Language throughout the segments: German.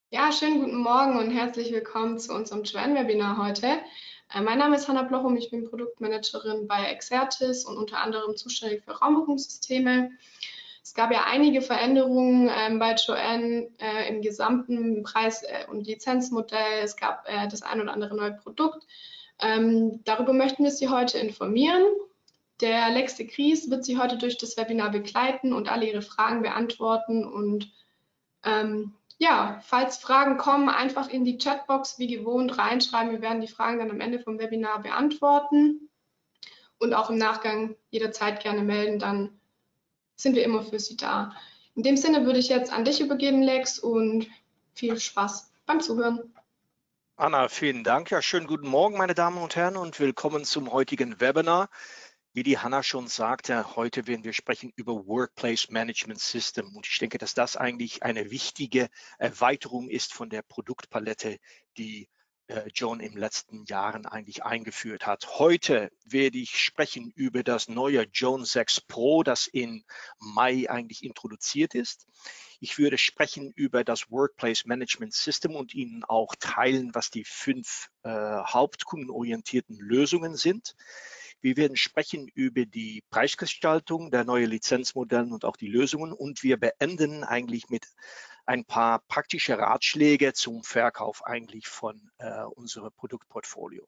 Ja, schönen guten Morgen und herzlich willkommen zu unserem Joanne-Webinar heute. Mein Name ist Hanna Blochum, ich bin Produktmanagerin bei Exertis und unter anderem zuständig für Raumbuchungssysteme. Es gab ja einige Veränderungen bei Joanne im gesamten Preis- und Lizenzmodell. Es gab das ein oder andere neue Produkt. Darüber möchten wir Sie heute informieren. Der Lex de Kries wird Sie heute durch das Webinar begleiten und alle Ihre Fragen beantworten und ja, falls Fragen kommen, einfach in die Chatbox wie gewohnt reinschreiben. Wir werden die Fragen dann am Ende vom Webinar beantworten und auch im Nachgang jederzeit gerne melden. Dann sind wir immer für Sie da. In dem Sinne würde ich jetzt an dich übergeben, Lex, und viel Spaß beim Zuhören. Anna, vielen Dank. Ja, schönen guten Morgen, meine Damen und Herren, und willkommen zum heutigen Webinar. Wie die Hanna schon sagte, heute werden wir sprechen über Workplace Management System. Und ich denke, dass das eigentlich eine wichtige Erweiterung ist von der Produktpalette, die John in den letzten Jahren eigentlich eingeführt hat. Heute werde ich sprechen über das neue John 6 Pro, das in Mai eigentlich introduziert ist. Ich würde sprechen über das Workplace Management System und Ihnen auch teilen, was die 5 hauptkundenorientierten Lösungen sind. Wir werden sprechen über die Preisgestaltung der neuen Lizenzmodelle und auch die Lösungen. Und wir beenden eigentlich mit ein paar praktische Ratschläge zum Verkauf eigentlich von unserem Produktportfolio.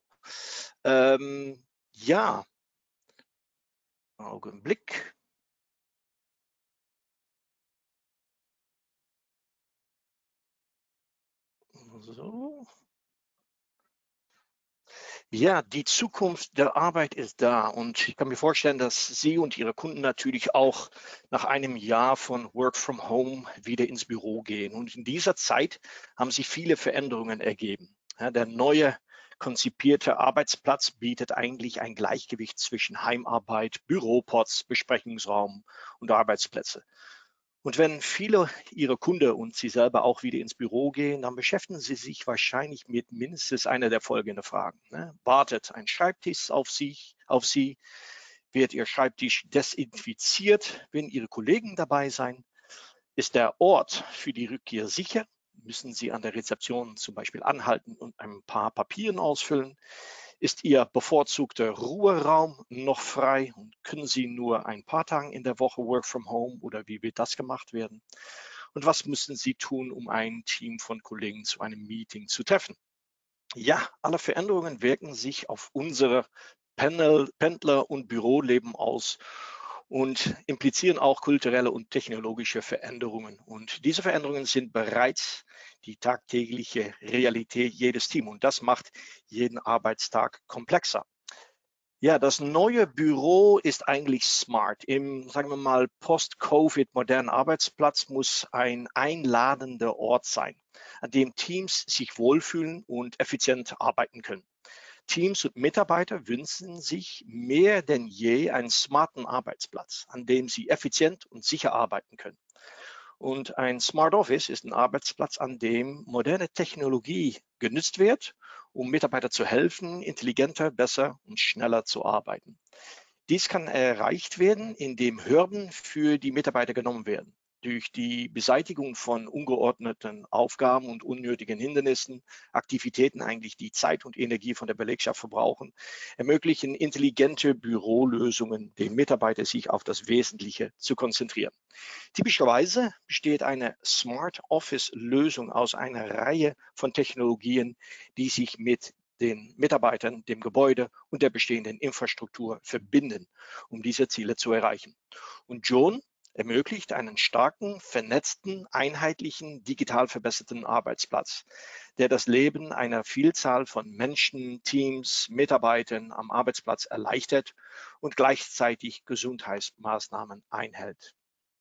Ja, Augenblick. So. Ja, die Zukunft der Arbeit ist da und ich kann mir vorstellen, dass Sie und Ihre Kunden natürlich auch nach einem Jahr von Work from Home wieder ins Büro gehen. Und in dieser Zeit haben sich viele Veränderungen ergeben. Ja, der neue konzipierte Arbeitsplatz bietet eigentlich ein Gleichgewicht zwischen Heimarbeit, Büropods, Besprechungsraum und Arbeitsplätze. Und wenn viele Ihrer Kunden und Sie selber auch wieder ins Büro gehen, dann beschäftigen Sie sich wahrscheinlich mit mindestens einer der folgenden Fragen. Wartet ein Schreibtisch auf Sie? Wird Ihr Schreibtisch desinfiziert, wenn Ihre Kollegen dabei sein? Ist der Ort für die Rückkehr sicher? Müssen Sie an der Rezeption zum Beispiel anhalten und ein paar Papieren ausfüllen? Ist Ihr bevorzugter Ruheraum noch frei und können Sie nur ein paar Tage in der Woche Work from Home oder wie wird das gemacht werden? Und was müssen Sie tun, um ein Team von Kollegen zu einem Meeting zu treffen? Ja, alle Veränderungen wirken sich auf unsere Pendler- und Büroleben aus und implizieren auch kulturelle und technologische Veränderungen. Und diese Veränderungen sind bereits die tagtägliche Realität jedes Teams. Und das macht jeden Arbeitstag komplexer. Ja, das neue Büro ist eigentlich smart. Im, sagen wir mal, post-Covid modernen Arbeitsplatz muss ein einladender Ort sein, an dem Teams sich wohlfühlen und effizient arbeiten können. Teams und Mitarbeiter wünschen sich mehr denn je einen smarten Arbeitsplatz, an dem sie effizient und sicher arbeiten können. Und ein Smart Office ist ein Arbeitsplatz, an dem moderne Technologie genutzt wird, um Mitarbeitern zu helfen, intelligenter, besser und schneller zu arbeiten. Dies kann erreicht werden, indem Hürden für die Mitarbeiter genommen werden. Durch die Beseitigung von ungeordneten Aufgaben und unnötigen Hindernissen, Aktivitäten eigentlich, die Zeit und Energie von der Belegschaft verbrauchen, ermöglichen intelligente Bürolösungen den Mitarbeitern, sich auf das Wesentliche zu konzentrieren. Typischerweise besteht eine Smart Office-Lösung aus einer Reihe von Technologien, die sich mit den Mitarbeitern, dem Gebäude und der bestehenden Infrastruktur verbinden, um diese Ziele zu erreichen. Und John ermöglicht einen starken, vernetzten, einheitlichen, digital verbesserten Arbeitsplatz, der das Leben einer Vielzahl von Menschen, Teams, Mitarbeitern am Arbeitsplatz erleichtert und gleichzeitig Gesundheitsmaßnahmen einhält.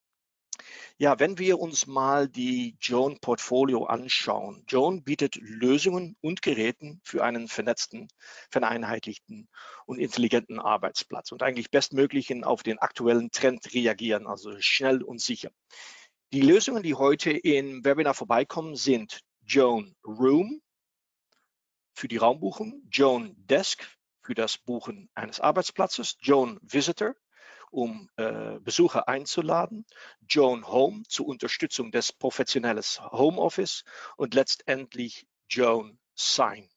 Ja, wenn wir uns mal die Joan Portfolio anschauen. Joan bietet Lösungen und Geräten für einen vernetzten, vereinheitlichten und intelligenten Arbeitsplatz und eigentlich bestmöglichen auf den aktuellen Trend reagieren, also schnell und sicher. Die Lösungen, die heute im Webinar vorbeikommen, sind Joan Room für die Raumbuchung, Joan Desk für das Buchen eines Arbeitsplatzes, Joan Visitor um Besucher einzuladen, Joan Home zur Unterstützung des professionellen Homeoffice und letztendlich Joan Sign.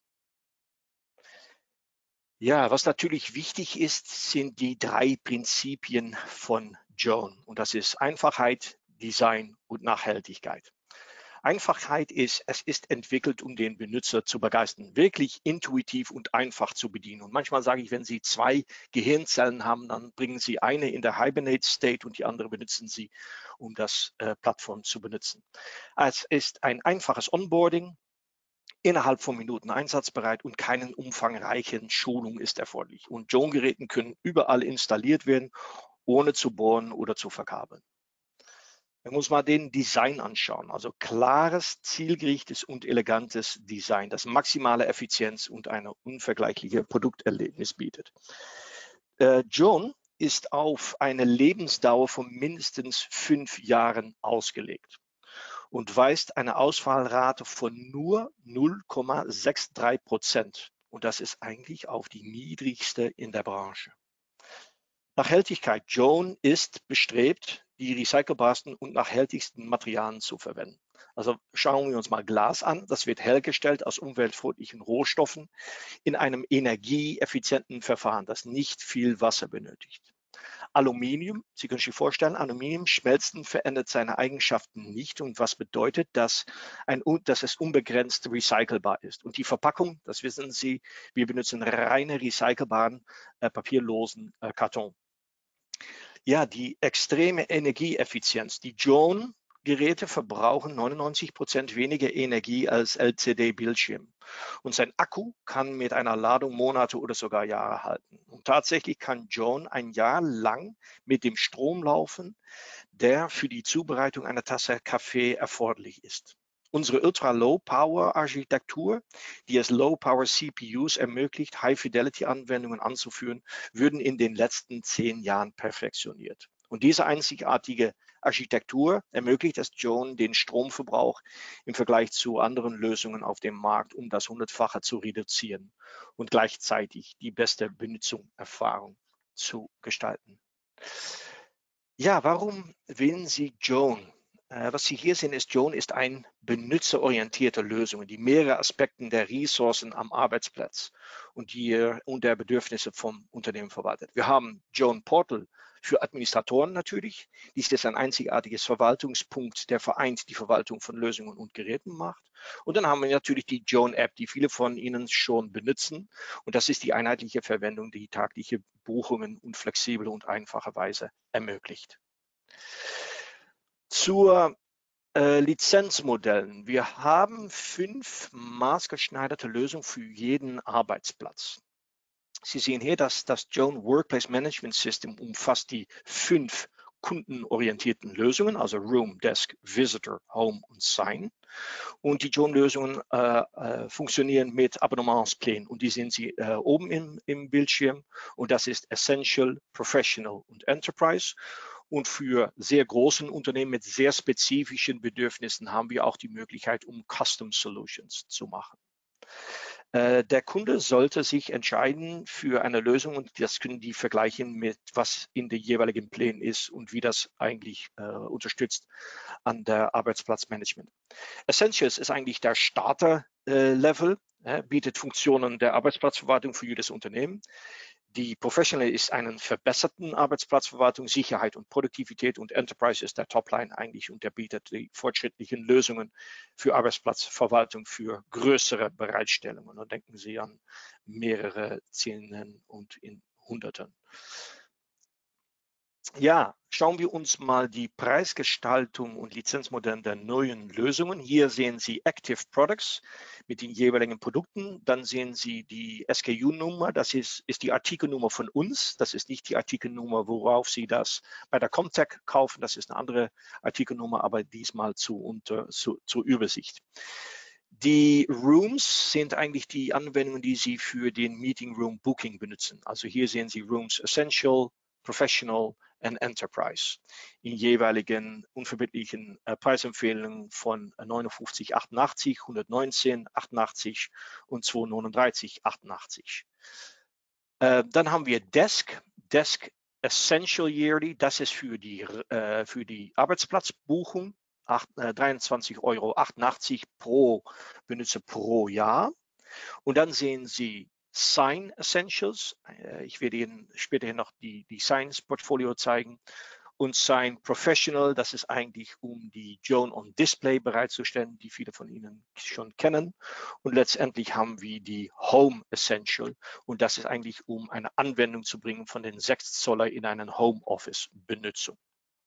Ja, was natürlich wichtig ist, sind die 3 Prinzipien von Joan. Und das ist Einfachheit, Design und Nachhaltigkeit. Einfachheit ist, es ist entwickelt, um den Benutzer zu begeistern, wirklich intuitiv und einfach zu bedienen. Und manchmal sage ich, wenn Sie 2 Gehirnzellen haben, dann bringen Sie eine in der Hibernate State und die andere benutzen Sie, um das Plattform zu benutzen. Es ist ein einfaches Onboarding, innerhalb von Minuten einsatzbereit und keine umfangreichen Schulung ist erforderlich. Und Joan-Geräte können überall installiert werden, ohne zu bohren oder zu verkabeln. Man muss mal den Design anschauen. Also klares, zielgerichtetes und elegantes Design, das maximale Effizienz und eine unvergleichliche Produkterlebnis bietet. Joan ist auf eine Lebensdauer von mindestens 5 Jahren ausgelegt und weist eine Ausfallrate von nur 0,63%. Und das ist eigentlich auch die niedrigste in der Branche. Nachhaltigkeit. Joan ist bestrebt, die recycelbarsten und nachhaltigsten Materialien zu verwenden. Also schauen wir uns mal Glas an. Das wird hergestellt aus umweltfreundlichen Rohstoffen in einem energieeffizienten Verfahren, das nicht viel Wasser benötigt. Aluminium, Sie können sich vorstellen, Aluminium schmelzen verändert seine Eigenschaften nicht. Und was bedeutet, dass es unbegrenzt recycelbar ist. Und die Verpackung, das wissen Sie, wir benutzen reine recycelbaren, papierlosen Karton. Ja, die extreme Energieeffizienz. Die Joan-Geräte verbrauchen 99% weniger Energie als LCD-Bildschirm. Und sein Akku kann mit einer Ladung Monate oder sogar Jahre halten. Und tatsächlich kann Joan ein Jahr lang mit dem Strom laufen, der für die Zubereitung einer Tasse Kaffee erforderlich ist. Unsere Ultra-Low-Power-Architektur, die es Low-Power-CPUs ermöglicht, High-Fidelity-Anwendungen anzuführen, würden in den letzten 10 Jahren perfektioniert. Und diese einzigartige Architektur ermöglicht es Joan, den Stromverbrauch im Vergleich zu anderen Lösungen auf dem Markt um das 100-fache zu reduzieren und gleichzeitig die beste Benutzungserfahrung zu gestalten. Ja, warum wählen Sie Joan? Was Sie hier sehen, ist, Joan ist eine benutzerorientierte Lösung, die mehrere Aspekte der Ressourcen am Arbeitsplatz und der Bedürfnisse vom Unternehmen verwaltet. Wir haben Joan Portal für Administratoren natürlich. Dies ist ein einzigartiges Verwaltungspunkt, der vereint die Verwaltung von Lösungen und Geräten macht. Und dann haben wir natürlich die Joan App, die viele von Ihnen schon benutzen. Und das ist die einheitliche Verwendung, die tagliche Buchungen und flexible und einfache Weise ermöglicht. Zur Lizenzmodellen. Wir haben 5 maßgeschneiderte Lösungen für jeden Arbeitsplatz. Sie sehen hier, dass das Joan Workplace Management System umfasst die 5 kundenorientierten Lösungen, also Room, Desk, Visitor, Home und Sign. Und die Joan-Lösungen funktionieren mit Abonnementsplänen und die sehen Sie oben im Bildschirm. Und das ist Essential, Professional und Enterprise. Und für sehr großen Unternehmen mit sehr spezifischen Bedürfnissen haben wir auch die Möglichkeit, um Custom Solutions zu machen. Der Kunde sollte sich entscheiden für eine Lösung und das können die vergleichen mit, was in den jeweiligen Plänen ist und wie das eigentlich unterstützt an der Arbeitsplatzmanagement. Essentials ist eigentlich der Starter-Level, bietet Funktionen der Arbeitsplatzverwaltung für jedes Unternehmen. Die Professional ist einen verbesserten Arbeitsplatzverwaltung, Sicherheit und Produktivität und Enterprise ist der Topline eigentlich und der bietet die fortschrittlichen Lösungen für Arbeitsplatzverwaltung für größere Bereitstellungen. Und denken Sie an mehrere Zehnten und in Hunderten. Ja, schauen wir uns mal die Preisgestaltung und Lizenzmodelle der neuen Lösungen. Hier sehen Sie Active Products mit den jeweiligen Produkten. Dann sehen Sie die SKU-Nummer. Das ist die Artikelnummer von uns. Das ist nicht die Artikelnummer, worauf Sie das bei der Comtech kaufen. Das ist eine andere Artikelnummer, aber diesmal zur Übersicht. Die Rooms sind eigentlich die Anwendungen, die Sie für den Meeting Room Booking benutzen. Also hier sehen Sie Rooms Essential, Professional und Enterprise in jeweiligen unverbindlichen Preisempfehlungen von 59,88, 119,88 und 239,88. Dann haben wir Desk. Desk Essential Yearly, das ist für die Arbeitsplatzbuchung, 23,88 € pro Benutzer pro Jahr. Und dann sehen Sie Sign Essentials. Ich werde Ihnen später noch die Signs Portfolio zeigen. Und Sign Professional, das ist eigentlich, um die Joan on Display bereitzustellen, die viele von Ihnen schon kennen. Und letztendlich haben wir die Home Essential. Und das ist eigentlich, um eine Anwendung zu bringen von den 6 Zoller in einen Homeoffice-Benutzung.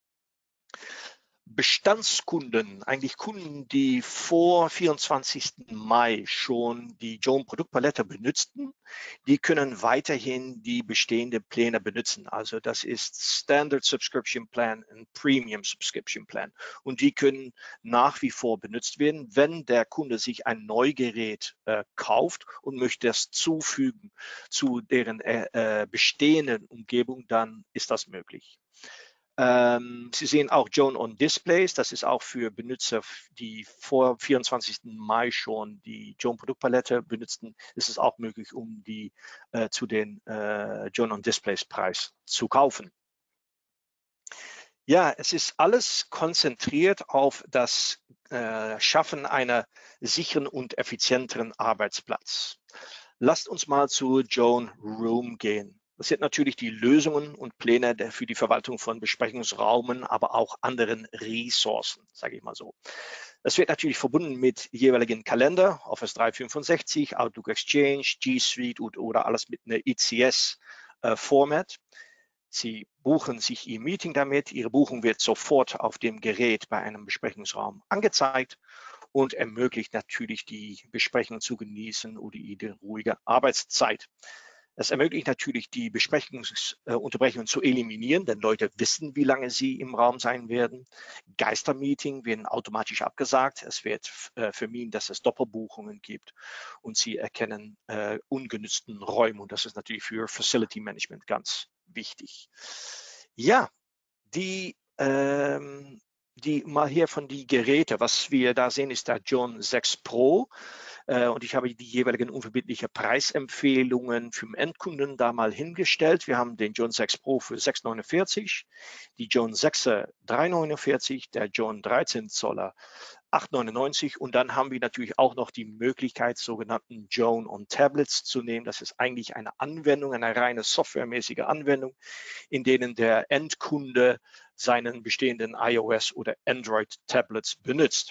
Bestandskunden, eigentlich Kunden, die vor 24. Mai schon die Joan Produktpalette benutzten, die können weiterhin die bestehenden Pläne benutzen. Also das ist Standard Subscription Plan und Premium Subscription Plan. Und die können nach wie vor benutzt werden, wenn der Kunde sich ein Neugerät kauft und möchte das zufügen zu deren bestehenden Umgebung, dann ist das möglich. Sie sehen auch Joan on Displays. Das ist auch für Benutzer, die vor 24. Mai schon die Joan Produktpalette benutzten. Ist es auch möglich, um die zu den Joan on Displays Preis zu kaufen. Ja, es ist alles konzentriert auf das Schaffen einer sicheren und effizienteren Arbeitsplatz. Lasst uns mal zu Joan Room gehen. Das sind natürlich die Lösungen und Pläne für die Verwaltung von Besprechungsraumen, aber auch anderen Ressourcen, sage ich mal so. Das wird natürlich verbunden mit jeweiligen Kalender, Office 365, Outlook Exchange, G Suite oder alles mit einer ECS-Format. Sie buchen sich Ihr Meeting damit. Ihre Buchung wird sofort auf dem Gerät bei einem Besprechungsraum angezeigt und ermöglicht natürlich die Besprechung zu genießen oder die ruhige Arbeitszeit. Es ermöglicht natürlich die Besprechungsunterbrechungen zu eliminieren, denn Leute wissen, wie lange sie im Raum sein werden. Geistermeetings werden automatisch abgesagt. Es wird vermieden, dass es Doppelbuchungen gibt und sie erkennen ungenutzten Räume. Und das ist natürlich für Facility Management ganz wichtig. Ja, mal hier von die Geräte, was wir da sehen, ist der Joan 6 Pro. Und ich habe die jeweiligen unverbindlichen Preisempfehlungen für den Endkunden da mal hingestellt. Wir haben den Joan 6 Pro für 6,49, die Joan 6er 3,49, der Joan 13 Zoller 8,99 und dann haben wir natürlich auch noch die Möglichkeit, sogenannten Joan on Tablets zu nehmen. Das ist eigentlich eine Anwendung, eine reine softwaremäßige Anwendung, in denen der Endkunde seinen bestehenden iOS oder Android Tablets benutzt.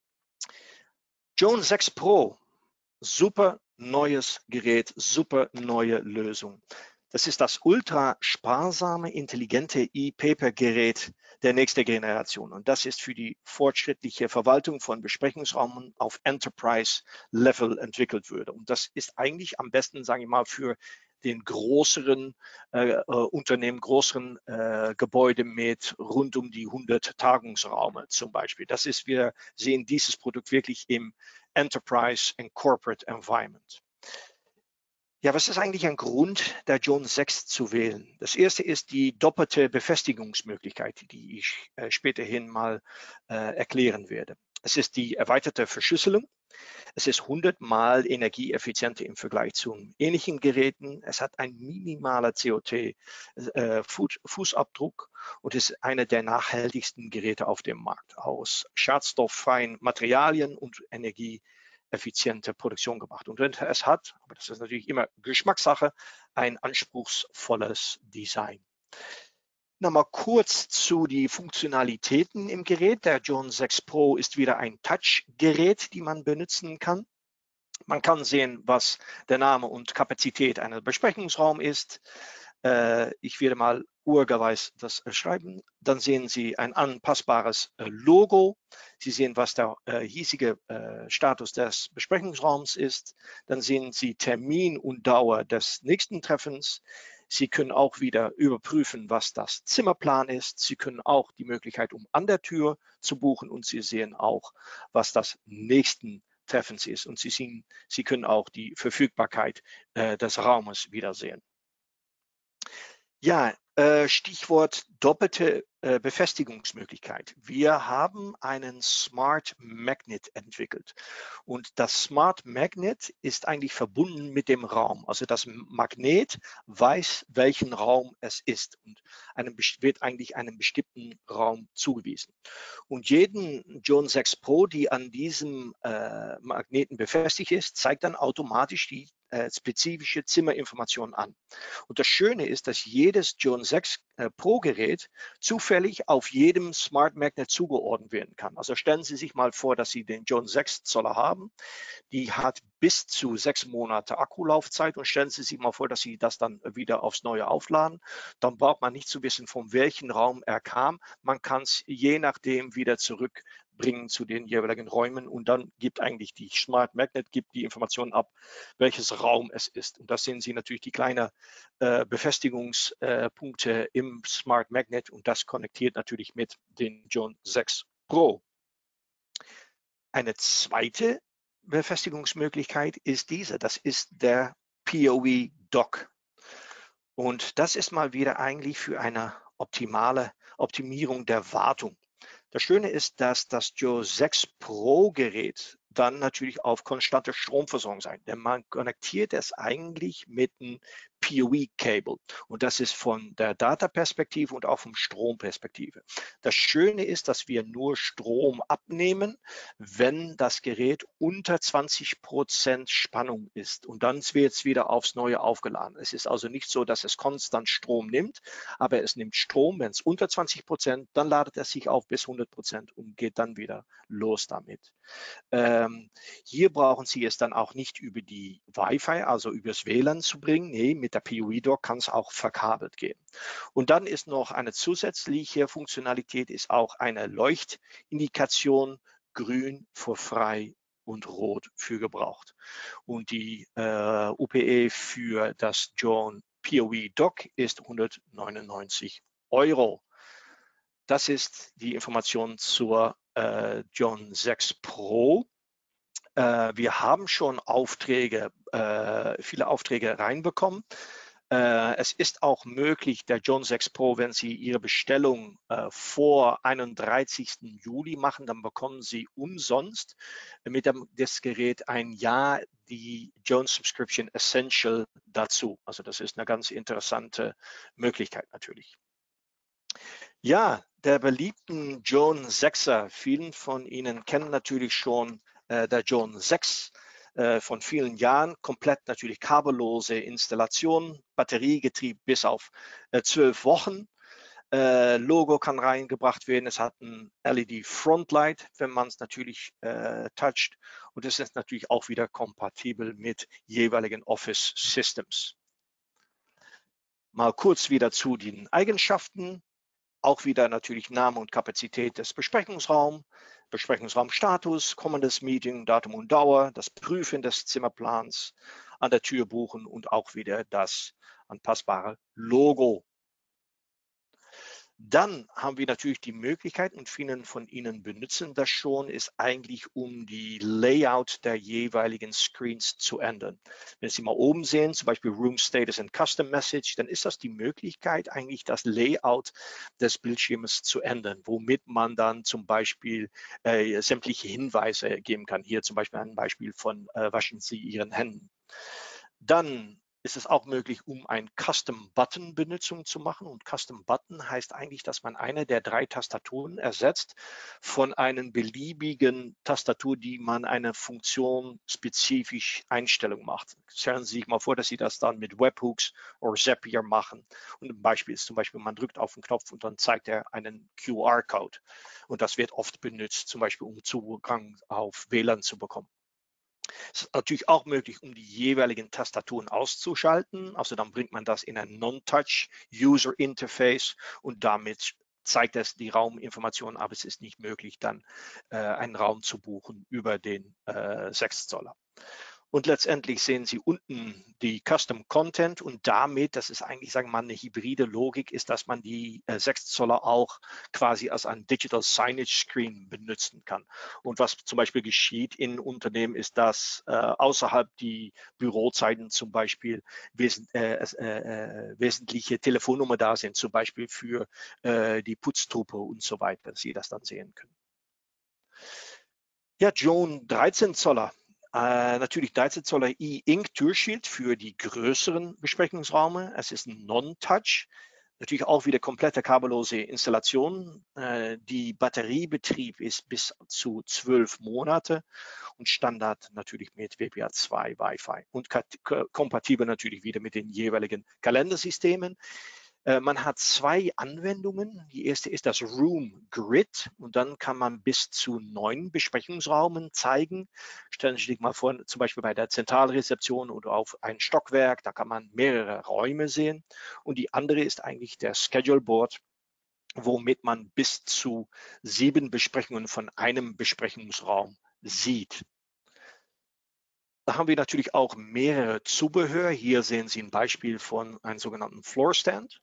Joan 6 Pro, super neues Gerät, super neue Lösung. Das ist das ultra sparsame, intelligente E-Paper-Gerät der nächsten Generation. Und das ist für die fortschrittliche Verwaltung von Besprechungsräumen auf Enterprise-Level entwickelt wurde. Und das ist eigentlich am besten, sage ich mal, für den größeren Unternehmen, größeren Gebäude mit rund um die 100 Tagungsräume zum Beispiel. Das ist, wir sehen dieses Produkt wirklich im Enterprise and Corporate Environment. Ja, was ist eigentlich ein Grund, der Joan 6 zu wählen? Das erste ist die doppelte Befestigungsmöglichkeit, die ich späterhin mal erklären werde. Es ist die erweiterte Verschlüsselung. Es ist 100-mal energieeffizienter im Vergleich zu ähnlichen Geräten. Es hat einen minimalen CO2-Fußabdruck und ist einer der nachhaltigsten Geräte auf dem Markt. Aus schadstofffreien Materialien und energieeffiziente Produktion gemacht. Und es hat, aber das ist natürlich immer Geschmackssache, ein anspruchsvolles Design. Nochmal kurz zu den Funktionalitäten im Gerät. Der Joan 6 Pro ist wieder ein Touch-Gerät, die man benutzen kann. Man kann sehen, was der Name und Kapazität eines Besprechungsraums ist. Ich werde mal urgeweis das schreiben. Dann sehen Sie ein anpassbares Logo. Sie sehen, was der hiesige Status des Besprechungsraums ist. Dann sehen Sie Termin und Dauer des nächsten Treffens. Sie können auch wieder überprüfen, was das Zimmerplan ist. Sie können auch die Möglichkeit, um an der Tür zu buchen und Sie sehen auch, was das nächsten Treffens ist. Und Sie können auch die Verfügbarkeit des Raumes wiedersehen. Ja, Stichwort doppelte Befestigungsmöglichkeit. Wir haben einen Smart Magnet entwickelt und das Smart Magnet ist eigentlich verbunden mit dem Raum. Also das Magnet weiß, welchen Raum es ist und wird eigentlich einem bestimmten Raum zugewiesen. Und jeden Jones 6 Pro, die an diesem Magneten befestigt ist, zeigt dann automatisch die spezifische Zimmerinformation an. Und das Schöne ist, dass jedes Jones 6 Pro Gerät zufällig auf jedem Smart Magnet zugeordnet werden kann. Also stellen Sie sich mal vor, dass Sie den Jones 6 Zoller haben. Die hat bis zu 6 Monate Akkulaufzeit und stellen Sie sich mal vor, dass Sie das dann wieder aufs Neue aufladen. Dann braucht man nicht zu wissen, von welchem Raum er kam. Man kann es je nachdem wieder zurückbringen zu den jeweiligen Räumen und dann gibt eigentlich die Smart Magnet gibt die Informationen ab, welches Raum es ist. Und das sehen Sie natürlich die kleinen Befestigungspunkte im Smart Magnet und das konnektiert natürlich mit den Jones 6 Pro. Eine zweite Befestigungsmöglichkeit ist diese. Das ist der PoE Dock. Und das ist mal wieder eigentlich für eine optimale Optimierung der Wartung. Das Schöne ist, dass das Jones 6 Pro Gerät dann natürlich auf konstante Stromversorgung sein. Denn man konnektiert es eigentlich mit einem PoE-Cable. Und das ist von der Data-Perspektive und auch vom Stromperspektive. Das Schöne ist, dass wir nur Strom abnehmen, wenn das Gerät unter 20% Spannung ist. Und dann wird es wieder aufs Neue aufgeladen. Es ist also nicht so, dass es konstant Strom nimmt, aber es nimmt Strom, wenn es unter 20%, dann ladet es sich auf bis 100% und geht dann wieder los damit. Hier brauchen Sie es dann auch nicht über die Wi-Fi, also übers WLAN zu bringen. Nee, mit der PoE-Dock kann es auch verkabelt gehen. Und dann ist noch eine zusätzliche Funktionalität, ist auch eine Leuchtindikation, grün für frei und rot für gebraucht. Und die UPE für das Jones PoE Dock ist 199 €. Das ist die Information zur Jones 6 Pro. Wir haben schon Aufträge, viele Aufträge reinbekommen. Es ist auch möglich, der Jones 6 Pro, wenn Sie Ihre Bestellung vor 31. Juli machen, dann bekommen Sie umsonst mit das Gerät ein Jahr die Jones Subscription Essential dazu. Also das ist eine ganz interessante Möglichkeit natürlich. Ja, der beliebten Jones 6er. Vielen von Ihnen kennen natürlich schon der Jones 6 von vielen Jahren. Komplett natürlich kabellose Installation, Batteriegetriebe bis auf 12 Wochen. Logo kann reingebracht werden. Es hat ein LED Frontlight, wenn man es natürlich toucht. Und es ist natürlich auch wieder kompatibel mit jeweiligen Office Systems. Mal kurz wieder zu den Eigenschaften. Auch wieder natürlich Name und Kapazität des Besprechungsraums, Besprechungsraumstatus, kommendes Meeting, Datum und Dauer, das Prüfen des Zimmerplans, an der Tür buchen und auch wieder das anpassbare Logo. Dann haben wir natürlich die Möglichkeit, und viele von Ihnen benutzen das schon, ist eigentlich, um die Layout der jeweiligen Screens zu ändern. Wenn Sie mal oben sehen, zum Beispiel Room Status and Custom Message, dann ist das die Möglichkeit, eigentlich das Layout des Bildschirms zu ändern, womit man dann zum Beispiel sämtliche Hinweise geben kann. Hier zum Beispiel ein Beispiel von waschen Sie Ihren Händen. Dann ist es auch möglich, um ein Custom-Button-Benutzung zu machen. Und Custom-Button heißt eigentlich, dass man eine der 3 Tastaturen ersetzt von einer beliebigen Tastatur, die man eine Funktion spezifisch Einstellung macht. Stellen Sie sich mal vor, dass Sie das dann mit Webhooks oder Zapier machen. Und ein Beispiel ist zum Beispiel, man drückt auf den Knopf und dann zeigt er einen QR-Code. Und das wird oft benutzt, zum Beispiel um Zugang auf WLAN zu bekommen. Es ist natürlich auch möglich, um die jeweiligen Tastaturen auszuschalten. Also dann bringt man das in ein Non-Touch User Interface und damit zeigt es die Rauminformationen, aber es ist nicht möglich, dann einen Raum zu buchen über den 6 Zoller. Und letztendlich sehen Sie unten die Custom Content und damit, das ist eigentlich, sagen wir mal, eine hybride Logik, ist, dass man die 6 Zoller auch quasi als ein Digital Signage Screen benutzen kann. Und was zum Beispiel geschieht in Unternehmen, ist, dass außerhalb die Bürozeiten zum Beispiel wesentliche Telefonnummer da sind, zum Beispiel für die Putztruppe und so weiter, dass Sie das dann sehen können. Ja, Joan 13 Zoller. Natürlich 13 Zoller E-Ink Türschild für die größeren Besprechungsräume. Es ist ein Non-Touch. Natürlich auch wieder komplette kabellose Installation. Die Batteriebetrieb ist bis zu 12 Monate und Standard natürlich mit WPA2 Wi-Fi und kompatibel natürlich wieder mit den jeweiligen Kalendersystemen. Man hat 2 Anwendungen. Die erste ist das Room Grid und dann kann man bis zu 9 Besprechungsräumen zeigen. Stellen Sie sich mal vor, zum Beispiel bei der Zentralrezeption oder auf ein Stockwerk, da kann man mehrere Räume sehen. Und die andere ist eigentlich der Schedule Board, womit man bis zu 7 Besprechungen von einem Besprechungsraum sieht. Da haben wir natürlich auch mehrere Zubehör. Hier sehen Sie ein Beispiel von einem sogenannten Floor Stand.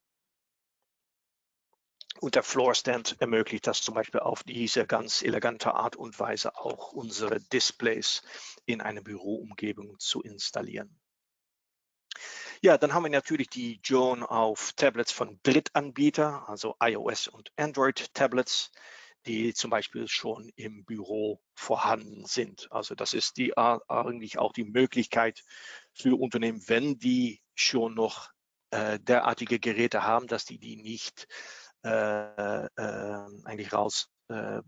Und der Floor Stand ermöglicht das zum Beispiel auf diese ganz elegante Art und Weise auch unsere Displays in eine Büroumgebung zu installieren. Ja, dann haben wir natürlich die Joan auf Tablets von Drittanbietern, also iOS und Android Tablets, die zum Beispiel schon im Büro vorhanden sind. Also das ist eigentlich auch die Möglichkeit für Unternehmen, wenn die schon noch derartige Geräte haben, dass die nicht eigentlich rausbringen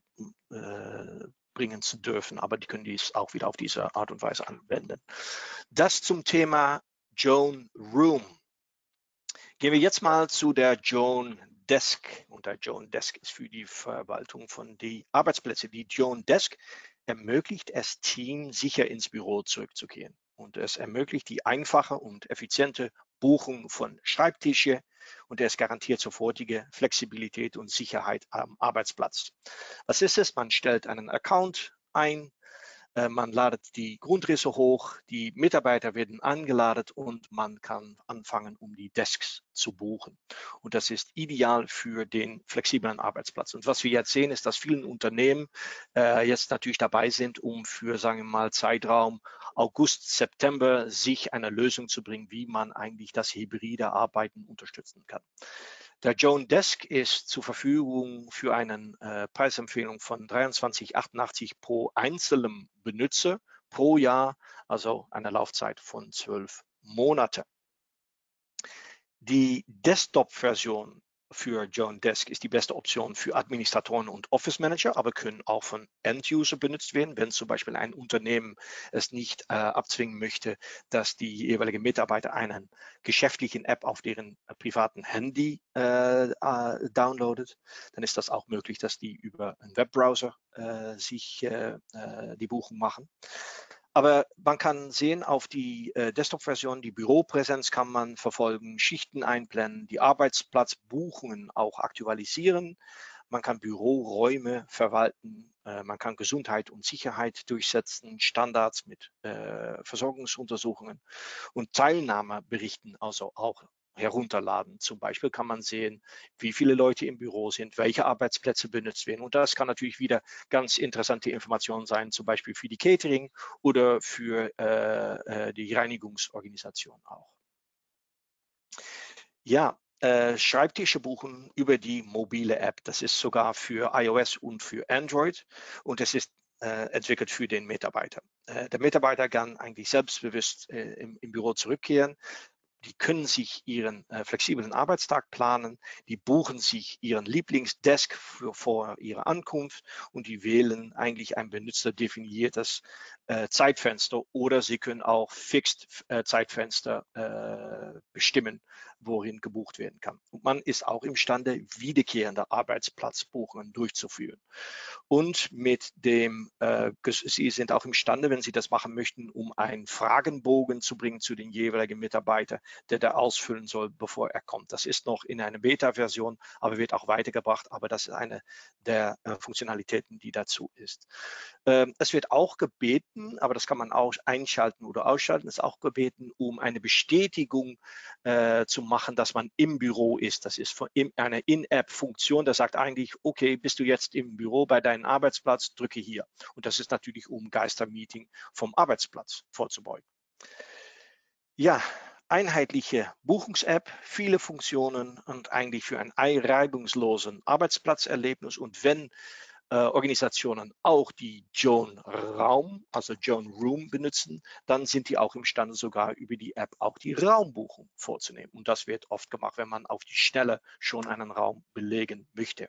zu dürfen, aber die können dies auch wieder auf diese Art und Weise anwenden. Das zum Thema Joan Room. Gehen wir jetzt mal zu der Joan Desk. Und der Joan Desk ist für die Verwaltung von den Arbeitsplätzen. Die Joan Desk ermöglicht es Team, sicher ins Büro zurückzukehren. Und es ermöglicht die einfache und effiziente Buchung von Schreibtische und es garantiert sofortige Flexibilität und Sicherheit am Arbeitsplatz. Was ist es? Man stellt einen Account ein, man ladet die Grundrisse hoch, die Mitarbeiter werden angeladen und man kann anfangen, um die Desks zu buchen. Und das ist ideal für den flexiblen Arbeitsplatz. Und was wir jetzt sehen, ist, dass viele Unternehmen jetzt natürlich dabei sind, um für, sagen wir mal, Zeitraum August, September sich eine Lösung zu bringen, wie man eigentlich das hybride Arbeiten unterstützen kann. Der Joan Desk ist zur Verfügung für eine Preisempfehlung von 23,88 pro einzelnen Benutzer pro Jahr, also eine Laufzeit von 12 Monate. Die Desktop-Version für Joan Desk ist die beste Option für Administratoren und Office Manager, aber können auch von End-User benutzt werden, wenn zum Beispiel ein Unternehmen es nicht abzwingen möchte, dass die jeweiligen Mitarbeiter eine geschäftliche App auf deren privaten Handy downloadet. Dann ist das auch möglich, dass die über einen Webbrowser sich die Buchung machen. Aber man kann sehen, auf die Desktop-Version, die Büropräsenz kann man verfolgen, Schichten einblenden, die Arbeitsplatzbuchungen auch aktualisieren. Man kann Büroräume verwalten, man kann Gesundheit und Sicherheit durchsetzen, Standards mit Versorgungsuntersuchungen und Teilnahmeberichten also auch herunterladen. Zum Beispiel kann man sehen, wie viele Leute im Büro sind, welche Arbeitsplätze benutzt werden. Und das kann natürlich wieder ganz interessante Informationen sein, zum Beispiel für die Catering oder für die Reinigungsorganisation auch. Ja, Schreibtische buchen über die mobile App. Das ist sogar für iOS und für Android und es ist entwickelt für den Mitarbeiter. Der Mitarbeiter kann eigentlich selbstbewusst im Büro zurückkehren. Die können sich ihren flexiblen Arbeitstag planen, die buchen sich ihren Lieblingsdesk vor ihrer Ankunft und die wählen eigentlich ein benutzerdefiniertes Zeitfenster oder sie können auch Fixed Zeitfenster bestimmen, worin gebucht werden kann. Und man ist auch imstande, wiederkehrende Arbeitsplatzbuchungen durchzuführen. Und mit dem, Sie sind auch imstande, wenn Sie das machen möchten, um einen Fragenbogen zu bringen zu den jeweiligen Mitarbeitern, der da ausfüllen soll, bevor er kommt. Das ist noch in einer Beta-Version, aber wird auch weitergebracht. Aber das ist eine der Funktionalitäten, die dazu ist. Es wird auch gebeten, aber das kann man auch einschalten oder ausschalten, ist auch gebeten, um eine Bestätigung zu machen, dass man im Büro ist. Das ist eine In-App-Funktion, das sagt eigentlich, okay, bist du jetzt im Büro bei deinem Arbeitsplatz, drücke hier. Und das ist natürlich, um Geistermeeting vom Arbeitsplatz vorzubeugen. Ja, einheitliche Buchungs-App, viele Funktionen und eigentlich für ein reibungslosen Arbeitsplatzerlebnis. Und wenn Organisationen auch die Joan Raum, also Joan Room benutzen, dann sind die auch imstande, sogar über die App auch die Raumbuchung vorzunehmen. Und das wird oft gemacht, wenn man auf die Schnelle schon einen Raum belegen möchte.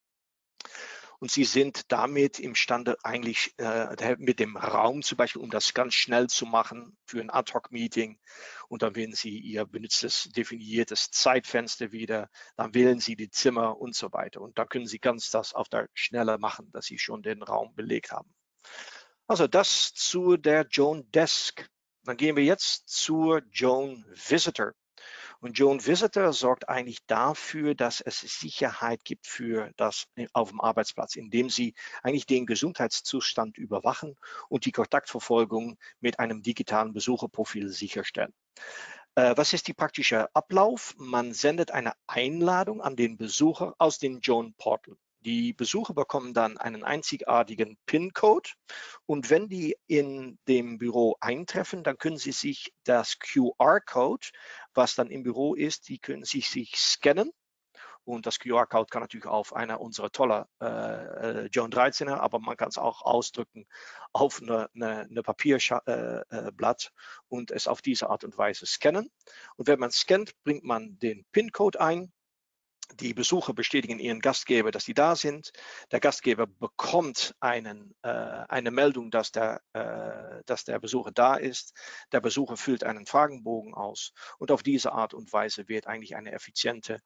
Und sie sind damit imstande, eigentlich mit dem Raum zum Beispiel, um das ganz schnell zu machen für ein Ad-Hoc-Meeting. Und dann wählen Sie Ihr benutztes, definiertes Zeitfenster wieder. Dann wählen Sie die Zimmer und so weiter. Und dann können Sie ganz das auf der Schnelle machen, dass Sie schon den Raum belegt haben. Also das zu der Joan Desk. Dann gehen wir jetzt zur Joan Visitor. Und Joan Visitor sorgt eigentlich dafür, dass es Sicherheit gibt für das auf dem Arbeitsplatz, indem sie eigentlich den Gesundheitszustand überwachen und die Kontaktverfolgung mit einem digitalen Besucherprofil sicherstellen. Was ist der praktische Ablauf? Man sendet eine Einladung an den Besucher aus dem Joan Portal. Die Besucher bekommen dann einen einzigartigen PIN-Code und wenn die in dem Büro eintreffen, dann können sie sich das QR-Code, was dann im Büro ist, die können sich scannen. Und das QR-Code kann natürlich auf einer unserer toller Joan 13er, aber man kann es auch ausdrücken auf eine Papierblatt und es auf diese Art und Weise scannen. Und wenn man scannt, bringt man den PIN-Code ein. Die Besucher bestätigen ihren Gastgeber, dass sie da sind. Der Gastgeber bekommt eine Meldung, dass der Besucher da ist. Der Besucher füllt einen Fragenbogen aus. Und auf diese Art und Weise wird eigentlich eine effiziente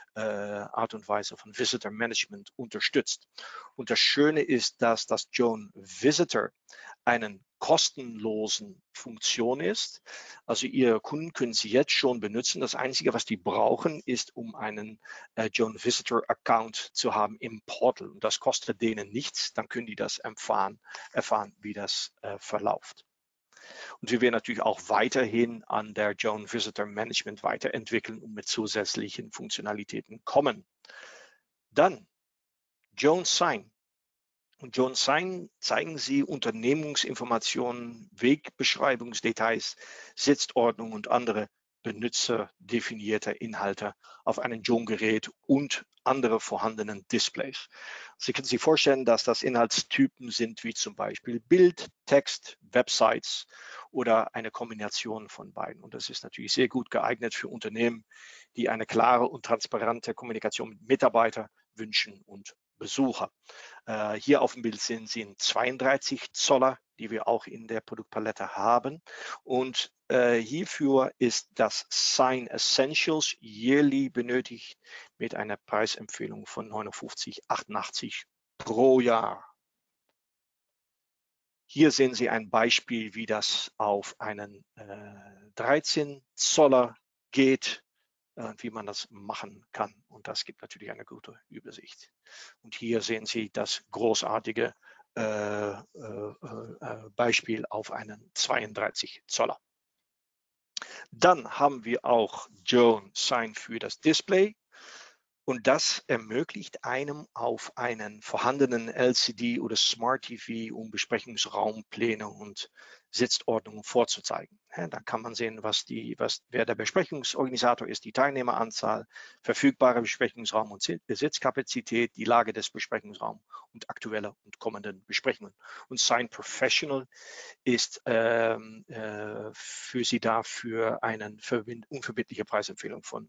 Art und Weise von Visitor Management unterstützt. Und das Schöne ist, dass das Joan Visitor einen kostenlosen Funktion ist. Also Ihre Kunden können sie jetzt schon benutzen. Das Einzige, was die brauchen, ist, um einen Joan Visitor Account zu haben im Portal. Und das kostet denen nichts. Dann können die das erfahren, wie das verläuft. Und wir werden natürlich auch weiterhin an der Joan Visitor Management weiterentwickeln und mit zusätzlichen Funktionalitäten kommen. Dann Joan Sign. Und Joan Sign zeigen Sie Unternehmensinformationen, Wegbeschreibungsdetails, Sitzordnung und andere benutzerdefinierte Inhalte auf einem Joan-Gerät und andere vorhandenen Displays. Sie können sich vorstellen, dass das Inhaltstypen sind wie zum Beispiel Bild, Text, Websites oder eine Kombination von beiden. Und das ist natürlich sehr gut geeignet für Unternehmen, die eine klare und transparente Kommunikation mit Mitarbeitern wünschen und Besucher. Hier auf dem Bild sehen Sie einen 32 Zoller, die wir auch in der Produktpalette haben. Und hierfür ist das Sign Essentials yearly benötigt mit einer Preisempfehlung von 59,88 pro Jahr. Hier sehen Sie ein Beispiel, wie das auf einen 13 Zoller geht, wie man das machen kann. Und das gibt natürlich eine gute Übersicht. Und hier sehen Sie das großartige Beispiel auf einen 32 Zoller. Dann haben wir auch Joan Sign für das Display. Und das ermöglicht einem auf einen vorhandenen LCD oder Smart TV, um Besprechungsraumpläne und Sitzordnungen vorzuzeigen. Ja, da kann man sehen, wer der Besprechungsorganisator ist, die Teilnehmeranzahl, verfügbare Besprechungsraum und Sitzkapazität, die Lage des Besprechungsraums und aktuelle und kommenden Besprechungen. Und Sign Professional ist für Sie da für eine unverbindliche Preisempfehlung von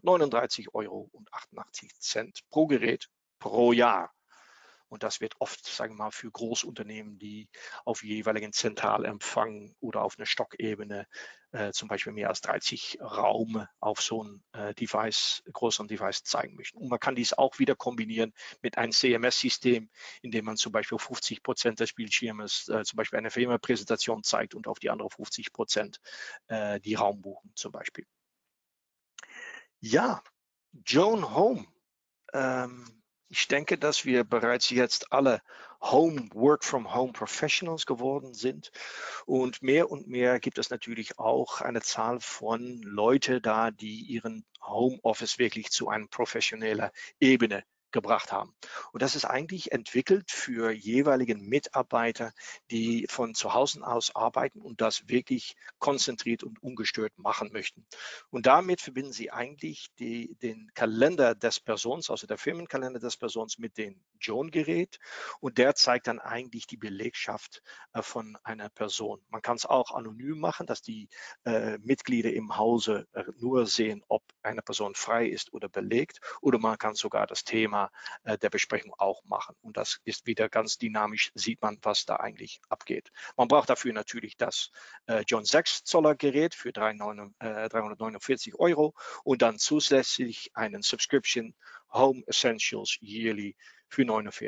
239,88 € pro Gerät pro Jahr. Und das wird oft, sagen wir mal, für Großunternehmen, die auf jeweiligen Zentralempfang oder auf einer Stockebene zum Beispiel mehr als 30 Raum auf so ein größeren Device zeigen möchten. Und man kann dies auch wieder kombinieren mit einem CMS-System, in dem man zum Beispiel 50% des Bildschirmes zum Beispiel eine Firmenpräsentation zeigt und auf die andere 50% die Raumbuchung zum Beispiel. Ja, Joan Home. Ich denke, dass wir bereits jetzt alle Work from Home Professionals geworden sind. Und mehr gibt es natürlich auch eine Zahl von Leute da, die ihren Homeoffice wirklich zu einer professioneller Ebene gebracht haben. Und das ist eigentlich entwickelt für jeweiligen Mitarbeiter, die von zu Hause aus arbeiten und das wirklich konzentriert und ungestört machen möchten. Und damit verbinden sie eigentlich den Kalender des Persons, also der Firmenkalender des Persons mit dem Joan-Gerät. Und der zeigt dann eigentlich die Belegschaft von einer Person. Man kann es auch anonym machen, dass die Mitglieder im Hause nur sehen, ob eine Person frei ist oder belegt. Oder man kann sogar das Thema der Besprechung auch machen. Und das ist wieder ganz dynamisch, sieht man, was da eigentlich abgeht. Man braucht dafür natürlich das John 6 Zoller Gerät für 349 € und dann zusätzlich einen Subscription Home Essentials Yearly für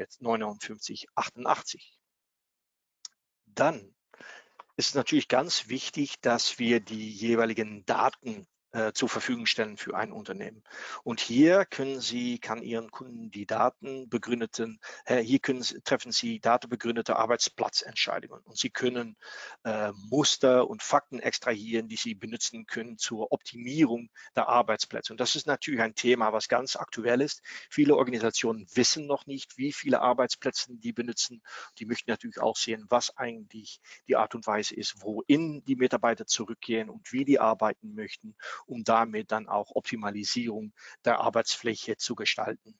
59,88. Dann ist es natürlich ganz wichtig, dass wir die jeweiligen Daten zur Verfügung stellen für ein Unternehmen. Und hier kann Ihren Kunden die treffen Sie datenbegründete Arbeitsplatzentscheidungen und Sie können Muster und Fakten extrahieren, die Sie benutzen können zur Optimierung der Arbeitsplätze. Und das ist natürlich ein Thema, was ganz aktuell ist. Viele Organisationen wissen noch nicht, wie viele Arbeitsplätze die benutzen. Die möchten natürlich auch sehen, was eigentlich die Art und Weise ist, wohin die Mitarbeiter zurückgehen und wie die arbeiten möchten, um damit dann auch Optimalisierung der Arbeitsfläche zu gestalten.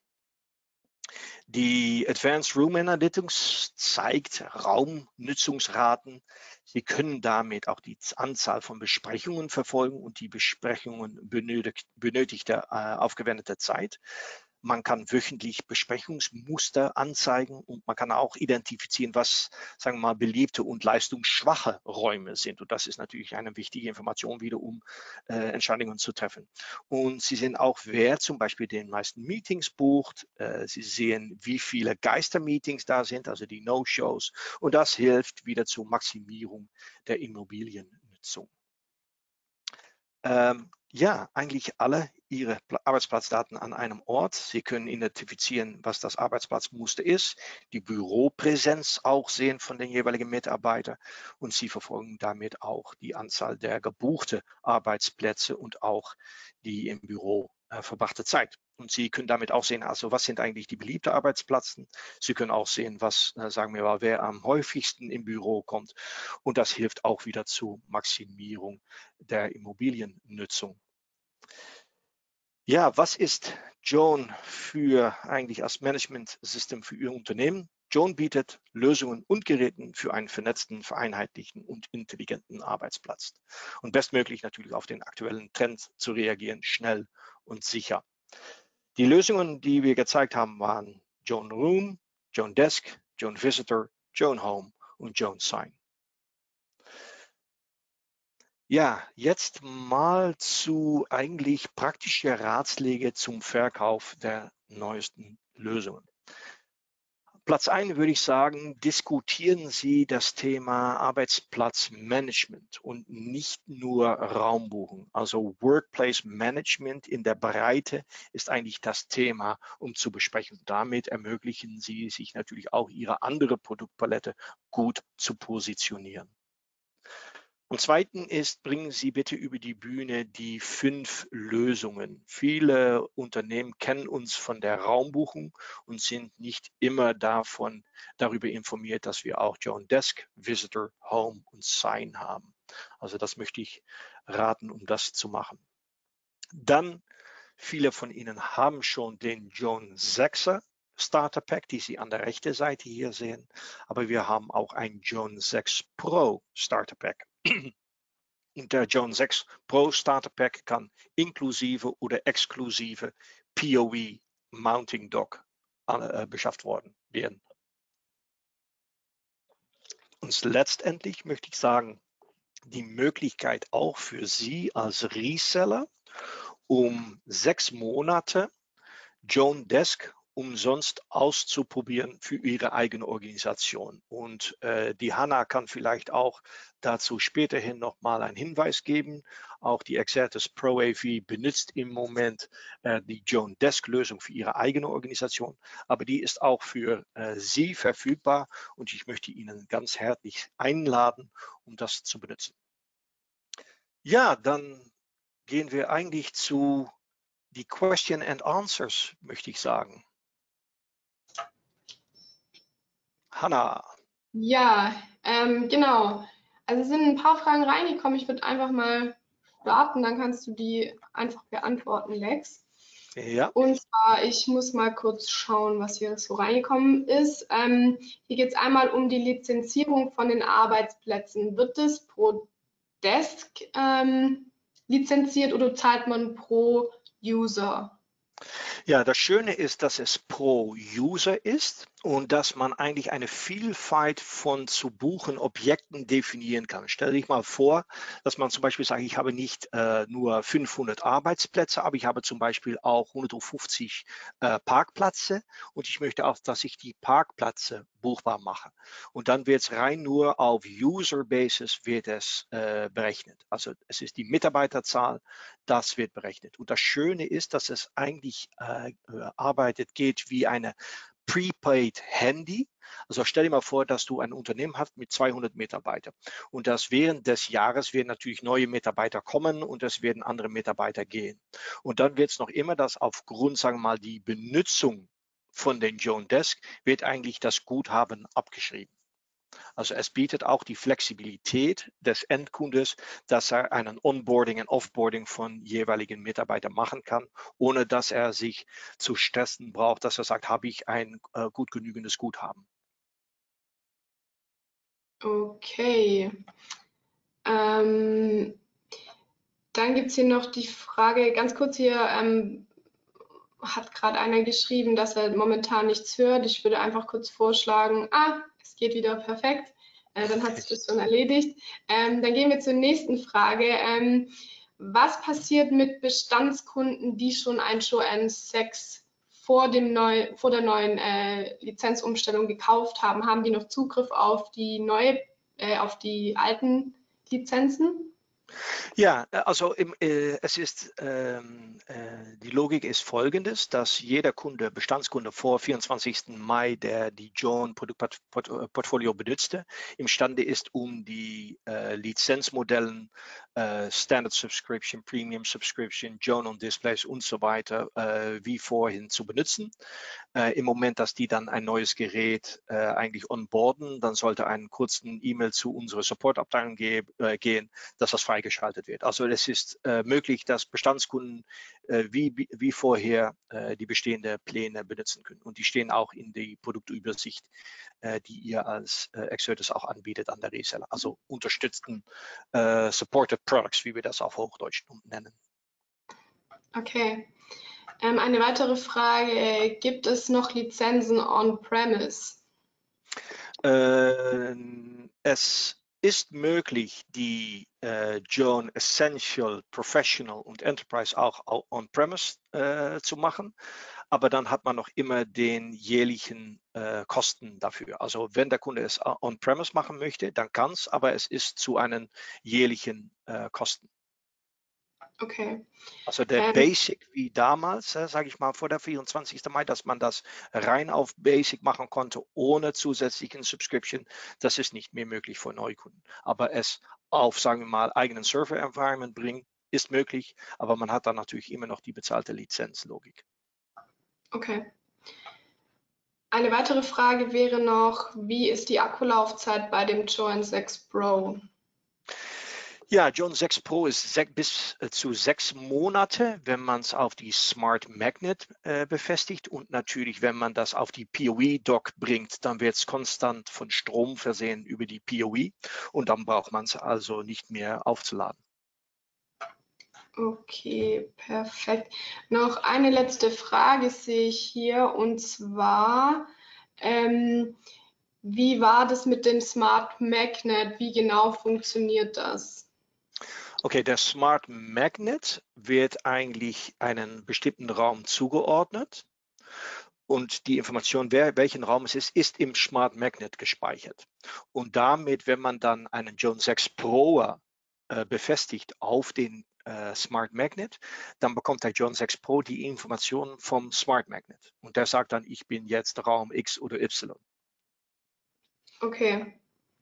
Die Advanced Room Analytics zeigt Raumnutzungsraten. Sie können damit auch die Anzahl von Besprechungen verfolgen und die Besprechungen benötigte aufgewendete Zeit. Man kann wöchentlich Besprechungsmuster anzeigen und man kann auch identifizieren, was, sagen wir mal, beliebte und leistungsschwache Räume sind. Und das ist natürlich eine wichtige Information wieder, um Entscheidungen zu treffen. Und Sie sehen auch, wer zum Beispiel den meisten Meetings bucht. Sie sehen, wie viele Geistermeetings da sind, also die No-Shows. Und das hilft wieder zur Maximierung der Immobiliennutzung. Ja, eigentlich alle Ihre Arbeitsplatzdaten an einem Ort. Sie können identifizieren, was das Arbeitsplatzmuster ist, die Büropräsenz auch sehen von den jeweiligen Mitarbeitern und Sie verfolgen damit auch die Anzahl der gebuchten Arbeitsplätze und auch die im Büro verbrachte Zeit. Und Sie können damit auch sehen, also was sind eigentlich die beliebten Arbeitsplätze. Sie können auch sehen, was, sagen wir mal, wer am häufigsten im Büro kommt. Und das hilft auch wieder zur Maximierung der Immobiliennutzung. Ja, was ist Joan eigentlich als Management-System für Ihr Unternehmen? Joan bietet Lösungen und Geräte für einen vernetzten, vereinheitlichten und intelligenten Arbeitsplatz. Und bestmöglich natürlich auf den aktuellen Trend zu reagieren, schnell und sicher. Die Lösungen, die wir gezeigt haben, waren Joan Room, Joan Desk, Joan Visitor, Joan Home und Joan Sign. Ja, jetzt mal zu eigentlich praktische Ratschläge zum Verkauf der neuesten Lösungen. Platz 1 würde ich sagen, diskutieren Sie das Thema Arbeitsplatzmanagement und nicht nur Raumbuchung. Also Workplace Management in der Breite ist eigentlich das Thema, um zu besprechen. Damit ermöglichen Sie sich natürlich auch Ihre andere Produktpalette gut zu positionieren. Und zweitens ist, bringen Sie bitte über die Bühne die 5 Lösungen. Viele Unternehmen kennen uns von der Raumbuchung und sind nicht immer darüber informiert, dass wir auch Joan Desk, Visitor, Home und Sign haben. Also das möchte ich raten, um das zu machen. Dann, viele von Ihnen haben schon den Joan 6er Starter Pack, die Sie an der rechten Seite hier sehen. Aber wir haben auch ein Joan 6 Pro Starter Pack. Und der Joan 6 Pro Starter Pack kann inklusive oder exklusive PoE Mounting Dock beschafft werden. Und letztendlich möchte ich sagen, die Möglichkeit auch für Sie als Reseller, um 6 Monate Joan Desk umsonst auszuprobieren für Ihre eigene Organisation. Und die Hanna kann vielleicht auch dazu späterhin nochmal einen Hinweis geben. Auch die Exertis Pro AV benutzt im Moment die Joan Desk Lösung für ihre eigene Organisation, aber die ist auch für Sie verfügbar und ich möchte Ihnen ganz herzlich einladen, um das zu benutzen. Ja, dann gehen wir eigentlich zu die Question and Answers, möchte ich sagen. Hanna. Ja, genau. Also es sind ein paar Fragen reingekommen. Ich würde einfach mal starten, dann kannst du die einfach beantworten, Lex. Ja. Und zwar, ich muss mal kurz schauen, was hier so reingekommen ist. Hier geht es einmal um die Lizenzierung von den Arbeitsplätzen. Wird es pro Desk lizenziert oder zahlt man pro User? Ja, das Schöne ist, dass es pro User ist und dass man eigentlich eine Vielfalt von zu buchen Objekten definieren kann. Stell dich mal vor, dass man zum Beispiel sagt, ich habe nicht nur 500 Arbeitsplätze, aber ich habe zum Beispiel auch 150 Parkplätze und ich möchte auch, dass ich die Parkplätze buchbar mache. Und dann wird es rein nur auf User Basis wird es berechnet. Also es ist die Mitarbeiterzahl, das wird berechnet. Und das Schöne ist, dass es eigentlich geht wie eine Prepaid Handy. Also stell dir mal vor, dass du ein Unternehmen hast mit 200 Mitarbeitern und dass während des Jahres werden natürlich neue Mitarbeiter kommen und es werden andere Mitarbeiter gehen. Und dann wird es noch immer, dass aufgrund, sagen wir mal, die Benutzung von den Joan Desk wird eigentlich das Guthaben abgeschrieben. Also es bietet auch die Flexibilität des Endkundes, dass er einen Onboarding und Offboarding von jeweiligen Mitarbeitern machen kann, ohne dass er sich zu stressen braucht, dass er sagt, habe ich ein gut genügendes Guthaben. Okay. Dann gibt es hier noch die Frage, ganz kurz hier, hat gerade einer geschrieben, dass er momentan nichts hört. Ich würde einfach kurz vorschlagen, es geht wieder perfekt. Dann hat sich das schon erledigt. Dann gehen wir zur nächsten Frage. Was passiert mit Bestandskunden, die schon ein Joan 6 vor der neuen Lizenzumstellung gekauft haben? Haben die noch Zugriff auf die auf die alten Lizenzen? Ja, also die Logik ist folgendes, dass jeder Kunde, Bestandskunde vor 24. Mai, der die Joan Produktportfolio benutzte, imstande ist, um die Lizenzmodellen Standard Subscription, Premium Subscription, Joan on Displays und so weiter wie vorhin zu benutzen. Im Moment, dass die dann ein neues Gerät eigentlich onboarden, dann sollte einen kurzen E-Mail zu unserer Supportabteilung gehen, dass das freigeschaltet wird. Also es ist möglich, dass Bestandskunden wie vorher die bestehenden Pläne benutzen können. Und die stehen auch in die Produktübersicht, die ihr als Exertis auch anbietet an der Reseller. Also unterstützten Supported Products, wie wir das auf Hochdeutsch nennen. Okay. Eine weitere Frage, gibt es noch Lizenzen on-premise? Es ist möglich, die Joan Essential, Professional und Enterprise auch on-premise zu machen, aber dann hat man noch immer den jährlichen Kosten dafür. Also wenn der Kunde es on-premise machen möchte, dann kann es, aber es ist zu einem jährlichen Kosten. Okay. Also der Basic wie damals, sage ich mal vor der 24. Mai, dass man das rein auf Basic machen konnte, ohne zusätzlichen Subscription, das ist nicht mehr möglich für Neukunden. Aber es auf, sagen wir mal, eigenen Server-Environment bringen, ist möglich, aber man hat dann natürlich immer noch die bezahlte Lizenzlogik. Okay. Eine weitere Frage wäre noch, wie ist die Akkulaufzeit bei dem Joan 6 Pro? Ja, Joan 6 Pro ist bis zu 6 Monate, wenn man es auf die Smart Magnet befestigt und natürlich, wenn man das auf die PoE-Dock bringt, dann wird es konstant von Strom versehen über die PoE und dann braucht man es also nicht mehr aufzuladen. Okay, perfekt. Noch eine letzte Frage sehe ich hier und zwar, wie war das mit dem Smart Magnet? Wie genau funktioniert das? Okay, der Smart Magnet wird eigentlich einen bestimmten Raum zugeordnet und die Information, welchen Raum es ist im Smart Magnet gespeichert. Und damit, wenn man dann einen Jones 6 Pro befestigt auf den Smart Magnet, dann bekommt der Jones 6 Pro die Informationen vom Smart Magnet. Und der sagt dann, ich bin jetzt Raum X oder Y. Okay.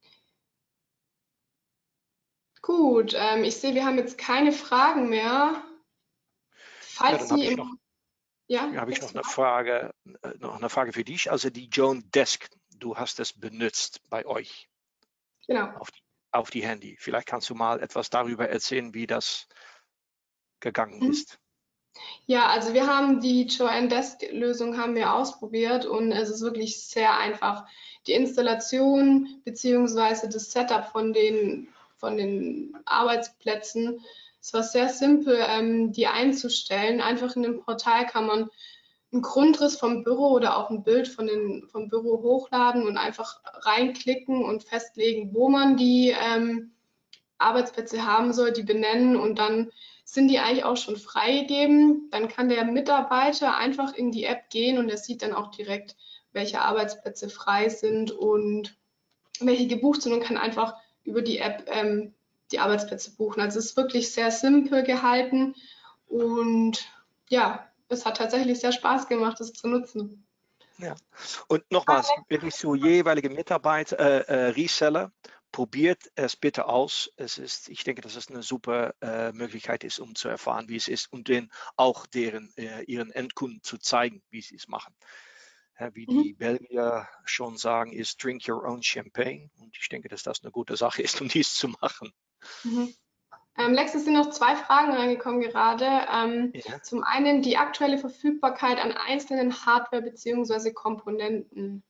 Gut, ich sehe, wir haben jetzt keine Fragen mehr. Ja, Falls dann habe Sie ich noch, im, ja, ja, habe ich jetzt noch eine Frage für dich. Also die Jones Desk, du hast es benutzt bei euch genau. auf die Handy. Vielleicht kannst du mal etwas darüber erzählen, wie das gegangen Mhm. ist. Ja, also wir haben die Joanne Desk-Lösung haben wir ausprobiert und es ist wirklich sehr einfach. Die Installation beziehungsweise das Setup von den Arbeitsplätzen, es war sehr simpel, die einzustellen. Einfach in dem Portal kann man einen Grundriss vom Büro oder auch ein Bild vom Büro hochladen und einfach reinklicken und festlegen, wo man die Arbeitsplätze haben soll, die benennen und dann sind die eigentlich auch schon freigegeben. Dann kann der Mitarbeiter einfach in die App gehen und er sieht dann auch direkt, welche Arbeitsplätze frei sind und welche gebucht sind und kann einfach über die App die Arbeitsplätze buchen. Also es ist wirklich sehr simpel gehalten und ja, es hat tatsächlich sehr Spaß gemacht, das zu nutzen. Ja. Und nochmals, wirklich so jeweilige Mitarbeiter, Reseller, probiert es bitte aus. Ich denke, dass es eine super Möglichkeit ist, um zu erfahren, wie es ist und auch ihren Endkunden zu zeigen, wie sie es machen. Wie Mhm. die Belgier schon sagen, ist drink your own champagne. Und ich denke, dass das eine gute Sache ist, um dies zu machen. Mhm. Lex, es sind noch zwei Fragen reingekommen gerade. Ja. Zum einen die aktuelle Verfügbarkeit an einzelnen Hardware- bzw. Komponenten.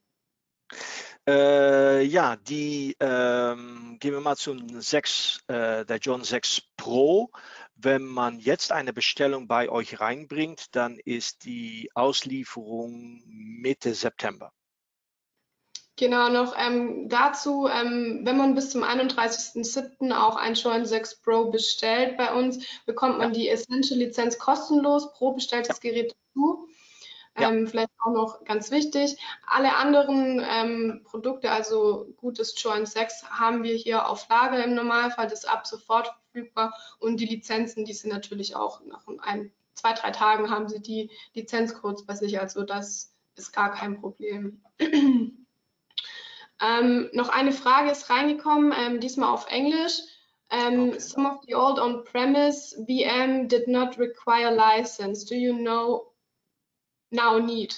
Ja, gehen wir mal zum 6, der John 6 Pro. Wenn man jetzt eine Bestellung bei euch reinbringt, dann ist die Auslieferung Mitte September. Genau, noch dazu, wenn man bis zum 31.07. auch ein Join 6 Pro bestellt bei uns, bekommt Ja, man die Essential-Lizenz kostenlos pro ja, bestelltes Gerät dazu. ja. Vielleicht auch noch ganz wichtig, alle anderen Produkte, also gutes Joint 6, haben wir hier auf Lager im Normalfall, das ist ab sofort verfügbar und die Lizenzen, die sind natürlich auch nach zwei, drei Tagen haben sie die Lizenzcodes bei sich, also das ist gar kein Problem. Noch eine Frage ist reingekommen, diesmal auf Englisch. Okay. Some of the old on-premise VM did not require license. Do you know now need?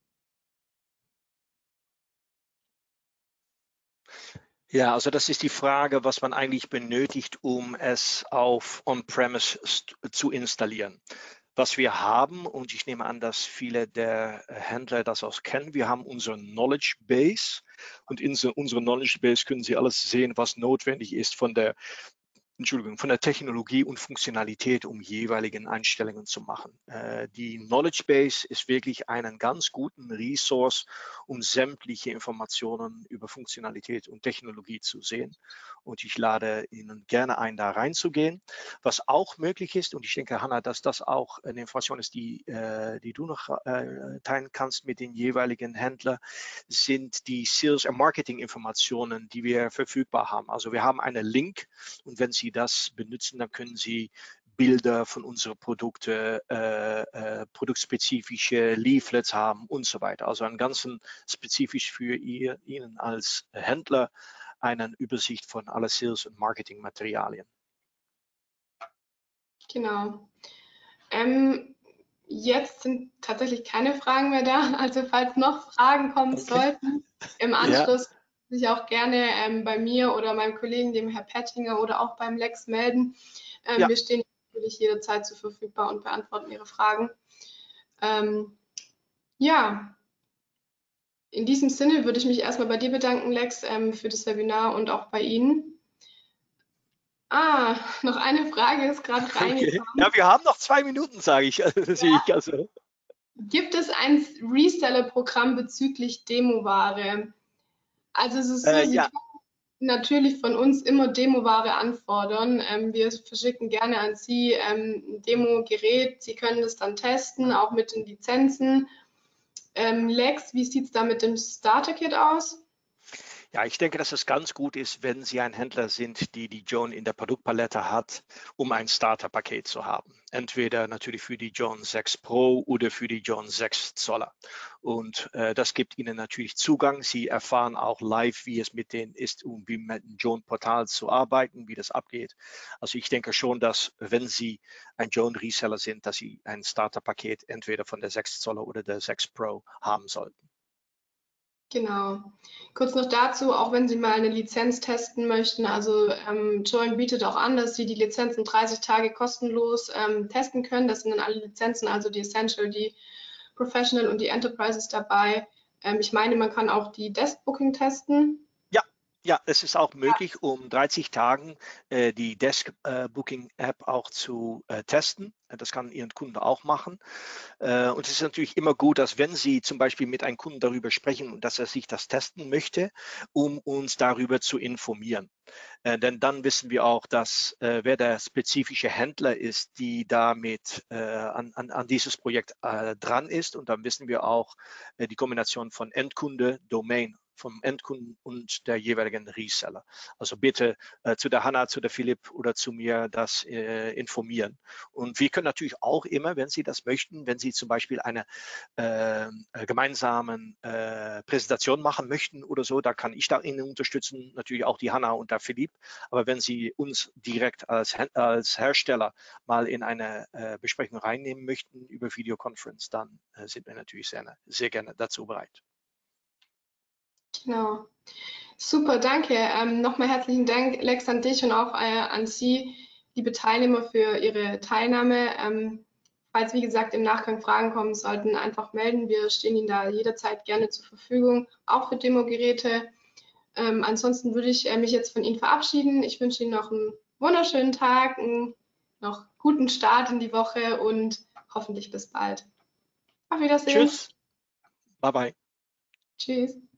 Ja, also das ist die Frage, was man eigentlich benötigt, um es auf On-Premise zu installieren. Was wir haben, und ich nehme an, dass viele der Händler das auch kennen, wir haben unsere Knowledge Base und in unserer Knowledge Base können Sie alles sehen, was notwendig ist von der Technologie und Funktionalität, um jeweiligen Einstellungen zu machen. Die Knowledge Base ist wirklich einen ganz guten Resource, um sämtliche Informationen über Funktionalität und Technologie zu sehen. Und ich lade Ihnen gerne ein, da reinzugehen. Was auch möglich ist, und ich denke, Hanna, dass das auch eine Information ist, die du noch teilen kannst mit den jeweiligen Händlern, sind die Sales- und Marketing-Informationen, die wir verfügbar haben. Also wir haben einen Link und wenn Sie das benutzen, dann können Sie Bilder von unseren Produkten, produktspezifische Leaflets haben und so weiter. Also einen ganzen spezifisch für Ihnen als Händler eine Übersicht von alle Sales- und Marketing-Materialien. Genau. Jetzt sind tatsächlich keine Fragen mehr da. Also falls noch Fragen kommen Okay. sollten, im Ja, Anschluss sich auch gerne bei mir oder meinem Kollegen, dem Herr Pettinger oder auch beim Lex melden. ja, Wir stehen natürlich jederzeit zur Verfügung und beantworten Ihre Fragen. Ähm, ja, in diesem Sinne würde ich mich erstmal bei dir bedanken, Lex, für das Webinar und auch bei Ihnen. Ah, noch eine Frage ist gerade okay. reingekommen. Ja, wir haben noch 2 Minuten, sage ich, sehe ich. Also. Gibt es ein Reseller-Programm bezüglich Demoware? Also es ist so, Sie Ja, können natürlich von uns immer Demoware anfordern. Wir verschicken gerne an Sie ein Demo-Gerät. Sie können es dann testen, auch mit den Lizenzen. Lex, wie sieht es da mit dem Starter-Kit aus? Ja, ich denke, dass es ganz gut ist, wenn Sie ein Händler sind, die die John in der Produktpalette hat, um ein Starter-Paket zu haben. Entweder natürlich für die John 6 Pro oder für die John 6 Zoller. Und das gibt Ihnen natürlich Zugang. Sie erfahren auch live, wie es mit denen ist, um wie mit dem John-Portal zu arbeiten, wie das abgeht. Also ich denke schon, dass wenn Sie ein John-Reseller sind, dass Sie ein Starter-Paket entweder von der 6 Zoller oder der 6 Pro haben sollten. Genau. Kurz noch dazu, auch wenn Sie mal eine Lizenz testen möchten, also Join bietet auch an, dass Sie die Lizenzen 30 Tage kostenlos testen können. Das sind dann alle Lizenzen, also die Essential, die Professional und die Enterprises dabei. Ich meine, man kann auch die Desk Booking testen. Ja, ja, es ist auch möglich, um 30 Tagen die Desk Booking App auch zu testen. Das kann Ihren Kunde auch machen. Und es ist natürlich immer gut, dass wenn Sie zum Beispiel mit einem Kunden darüber sprechen, dass er sich das testen möchte, um uns darüber zu informieren. Denn dann wissen wir auch, dass wer der spezifische Händler ist, die damit an dieses Projekt dran ist. Und dann wissen wir auch die Kombination von Endkunde, Domain vom Endkunden und der jeweiligen Reseller. Also bitte zu der Hanna, zu der Philipp oder zu mir das informieren. Und wir können natürlich auch immer, wenn Sie das möchten, wenn Sie zum Beispiel eine gemeinsamen Präsentation machen möchten oder so, da kann ich da Ihnen unterstützen, natürlich auch die Hanna und der Philipp. Aber wenn Sie uns direkt als Hersteller mal in eine Besprechung reinnehmen möchten über Videoconference, dann sind wir natürlich sehr gerne dazu bereit. Genau. Super, danke. Nochmal herzlichen Dank, Lex, an dich und auch an Sie, liebe Teilnehmer, für Ihre Teilnahme. Falls, wie gesagt, im Nachgang Fragen kommen sollten, einfach melden. Wir stehen Ihnen da jederzeit gerne zur Verfügung, auch für Demogeräte. Ansonsten würde ich mich jetzt von Ihnen verabschieden. Ich wünsche Ihnen noch einen wunderschönen Tag, einen noch guten Start in die Woche und hoffentlich bis bald. Auf Wiedersehen. Tschüss, bye bye. Tschüss.